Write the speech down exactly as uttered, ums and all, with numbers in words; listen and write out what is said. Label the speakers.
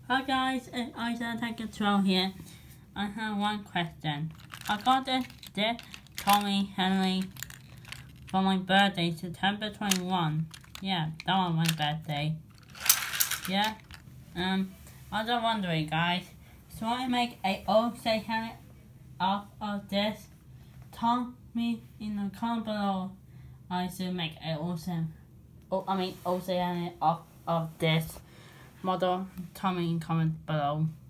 Speaker 1: Hi guys, it's Isaac Control here. I have one question. I got this, this Tommy Henry for my birthday, September twenty-first. Yeah, that was my birthday. Yeah. Um, I was wondering, guys, so I make a old say Henry off of this Tommy in the comment below. I should make a awesome, oh, I mean, old say Henry off of this model. Tommy in comment below.